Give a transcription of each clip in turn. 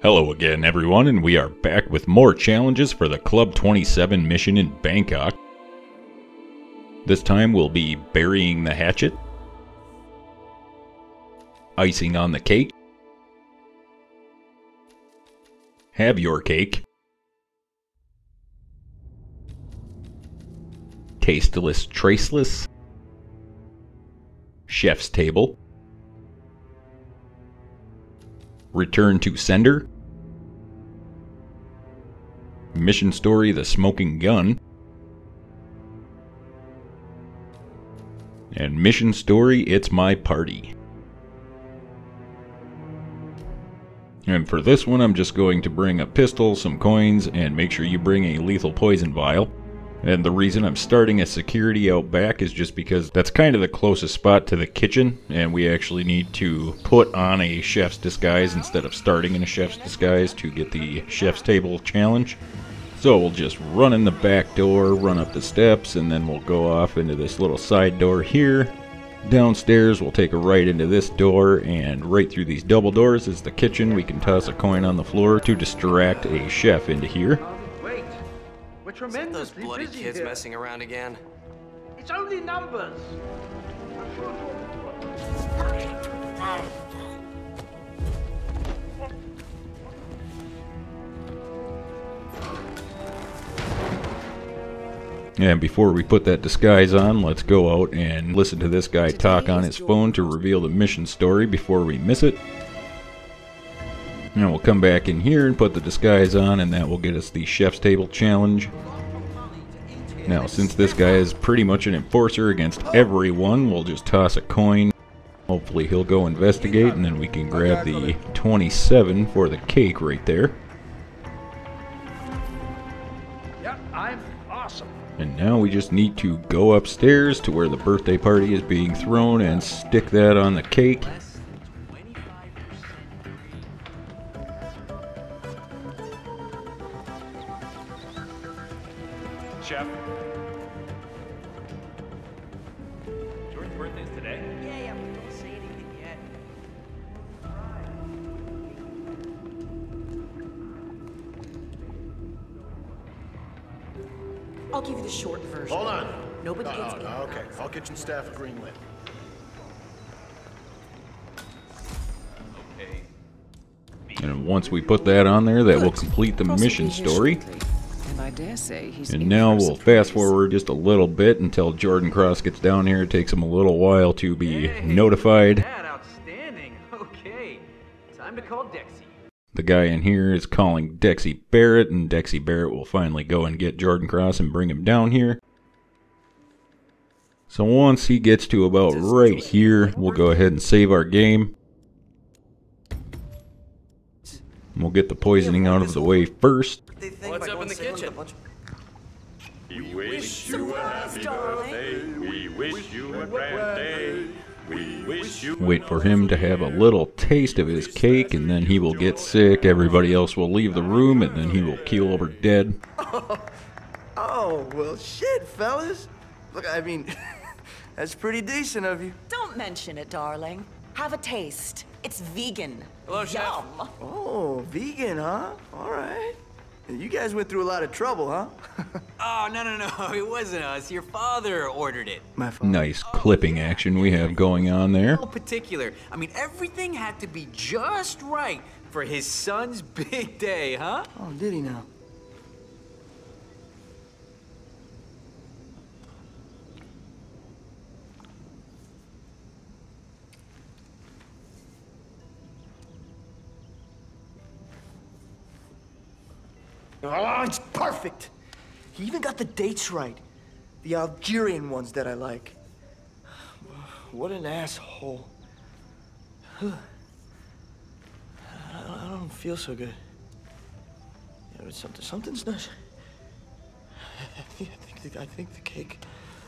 Hello again, everyone, and we are back with more challenges for the Club 27 mission in Bangkok. This time we'll be burying the hatchet, icing on the cake, have your cake, tasteless traceless, chef's table, return to sender, mission story the smoking gun, and mission story it's my party. And for this one I'm just going to bring a pistol, some coins, and make sure you bring a lethal poison vial. And the reason I'm starting a security out back is just because that's kind of the closest spot to the kitchen, and we actually need to put on a chef's disguise instead of starting in a chef's disguise to get the chef's table challenge. So we'll just run in the back door, run up the steps, and then we'll go off into this little side door here. Downstairs we'll take a right into this door, and right through these double doors is the kitchen. We can toss a coin on the floor to distract a chef into here. Isn't those bloody kids messing around again? It's only numbers. And before we put that disguise on, let's go out and listen to this guy talk on his phone to reveal the mission story before we miss it. And we'll come back in here and put the disguise on, and that will get us the chef's table challenge. Now, since this guy is pretty much an enforcer against everyone, we'll just toss a coin. Hopefully he'll go investigate, and then we can grab the 27 for the cake right there. Yeah, I'm awesome. And now we just need to go upstairs to where the birthday party is being thrown and stick that on the cake. Chef. Jordan's birthday's today? Yeah, but don't say anything yet. I'll give you the short version. Hold on. Nobody gets in. Okay, all kitchen staff green lit. Okay. And once we put that on there, that will complete the mission story. And I dare say he's And now we'll fast forward just a little bit until Jordan Cross gets down here. It takes him a little while to be notified. That outstanding. Okay, time to call Dexy. The guy in here is calling Dexy Barrett, and Dexy Barrett will finally go and get Jordan Cross and bring him down here. So once he gets to about right here, we'll go ahead and save our game. We'll get the poisoning out of the way first. What's up in the kitchen? We wish you a happy birthday. We wish you a grand day. We wish you. Wait for him to have a little taste of his cake, and then he will get sick. Everybody else will leave the room, and then he will keel over dead. Oh, well, shit, fellas. Look, I mean, that's pretty decent of you. Don't mention it, darling. Have a taste. It's vegan. Hello, Chef. Yum. Oh, vegan, huh? All right. You guys went through a lot of trouble, huh? Oh, no. It wasn't us. Your father ordered it. My fault. Nice clipping action we have going on there. No particular. I mean, everything had to be just right for his son's big day, huh? Oh, did he now? Oh, it's perfect. He even got the dates right. The Algerian ones that I like. What an asshole. I don't feel so good. Yeah, but something's not. I think the cake.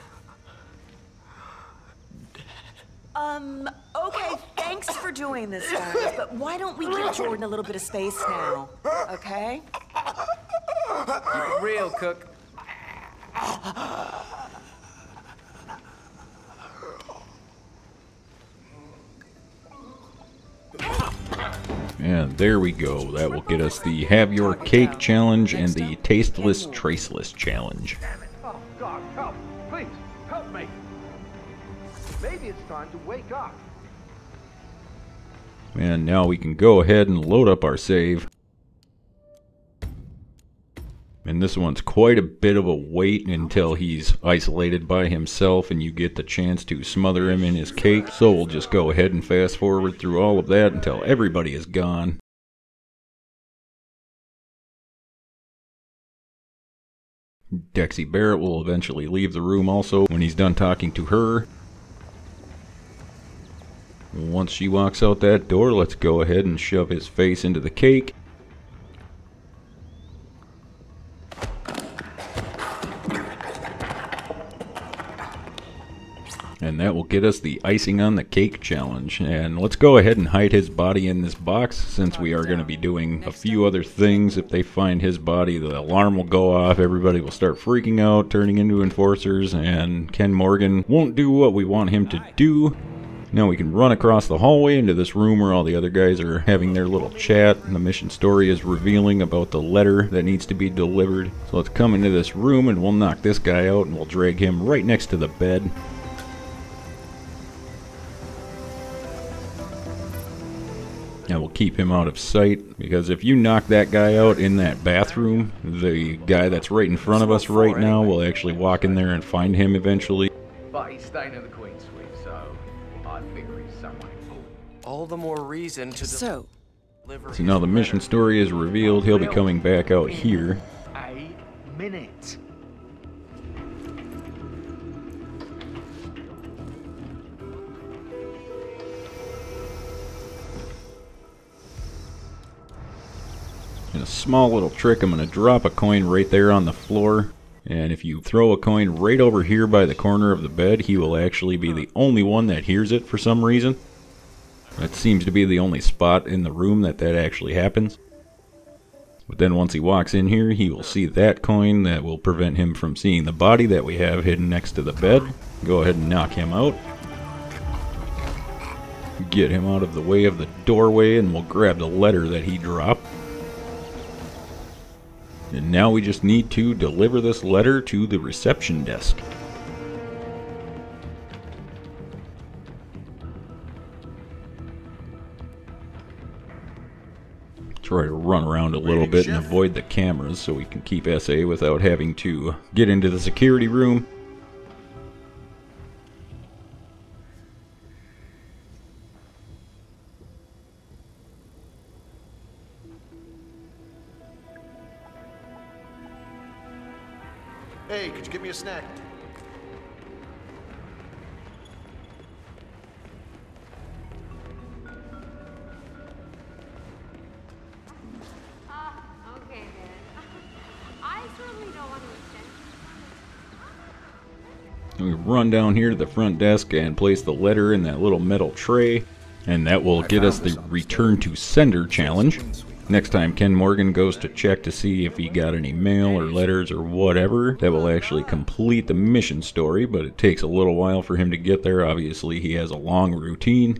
Okay, thanks for doing this, guys, but why don't we give Jordan a little bit of space now, okay? Keep it real, Cook. And there we go. That will get us the Have Your Cake challenge and the Tasteless Traceless challenge. Oh, God, help! Please, help me! Maybe it's time to wake up. And now we can go ahead and load up our save. And this one's quite a bit of a wait until he's isolated by himself and you get the chance to smother him in his cake. So we'll just go ahead and fast forward through all of that until everybody is gone. Dexy Barrett will eventually leave the room also when he's done talking to her. Once she walks out that door, let's go ahead and shove his face into the cake. And that will get us the icing on the cake challenge. And let's go ahead and hide his body in this box, since we are going to be doing a few other things. If they find his body, the alarm will go off, everybody will start freaking out, turning into enforcers, and Ken Morgan won't do what we want him to do. Now we can run across the hallway into this room where all the other guys are having their little chat, and the mission story is revealing about the letter that needs to be delivered. So let's come into this room and we'll knock this guy out and we'll drag him right next to the bed. Now we'll keep him out of sight, because if you knock that guy out in that bathroom, the guy that's right in front of us right now will actually walk in there and find him eventually. But he's staying in the Queen's Suite, so I figure he's somewhere. All the more reason to deliver. So now the mission story is revealed. He'll be coming back out here. A minute. And a small little trick, I'm going to drop a coin right there on the floor. And if you throw a coin right over here by the corner of the bed, he will actually be the only one that hears it for some reason. That seems to be the only spot in the room that actually happens. But then once he walks in here, he will see that coin. That will prevent him from seeing the body that we have hidden next to the bed. Go ahead and knock him out. Get him out of the way of the doorway, and we'll grab the letter that he dropped. And now we just need to deliver this letter to the reception desk. Try to run around a little bit and avoid the cameras so we can keep SA without having to get into the security room. Hey, could you get me a snack? Okay then. I certainly don't want to We run down here to the front desk and place the letter in that little metal tray, and that will get us the Return to Sender challenge. Next time Ken Morgan goes to check to see if he got any mail or letters or whatever, that will actually complete the mission story, but it takes a little while for him to get there. Obviously, he has a long routine.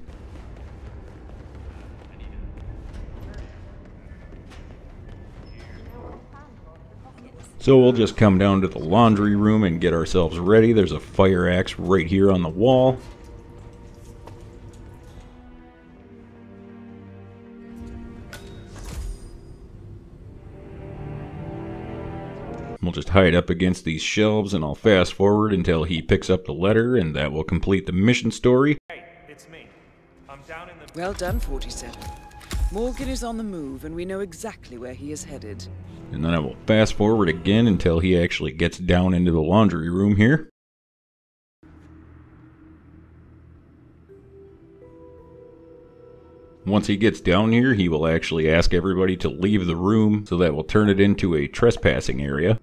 So we'll just come down to the laundry room and get ourselves ready. There's a fire axe right here on the wall. We'll just hide up against these shelves, and I'll fast forward until he picks up the letter, and that will complete the mission story. Hey, it's me. I'm down in the... Well done, 47. Morgan is on the move, and we know exactly where he is headed. And then I will fast forward again until he actually gets down into the laundry room here. Once he gets down here, he will actually ask everybody to leave the room, so that will turn it into a trespassing area.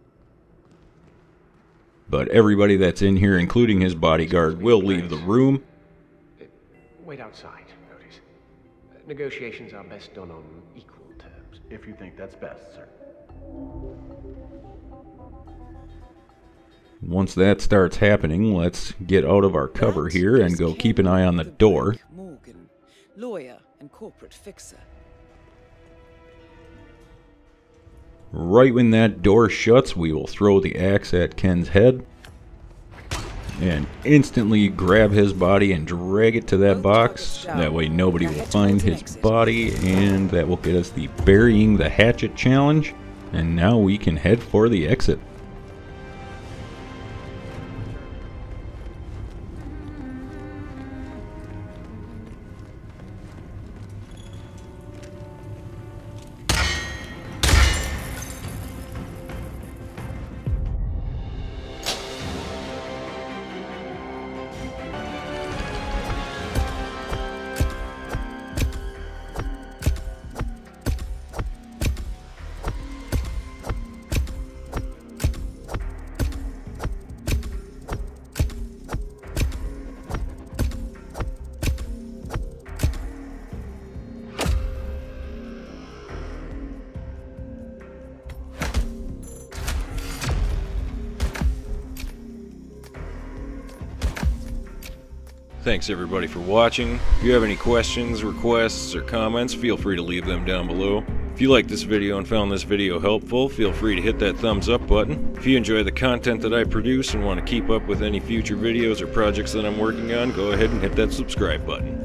But everybody that's in here, including his bodyguard, will leave the room. Wait outside, Otis. Negotiations are best done on equal terms. If you think that's best, sir. Once that starts happening, let's get out of our cover here and go keep an eye on the door. Morgan, lawyer and corporate fixer. Right when that door shuts, we will throw the axe at Ken's head and instantly grab his body and drag it to that box. That way nobody will find his body, and that will get us the burying the hatchet challenge. And now we can head for the exit. Thanks everybody for watching. If you have any questions, requests, or comments, feel free to leave them down below. If you liked this video and found this video helpful, feel free to hit that thumbs up button. If you enjoy the content that I produce and want to keep up with any future videos or projects that I'm working on, go ahead and hit that subscribe button.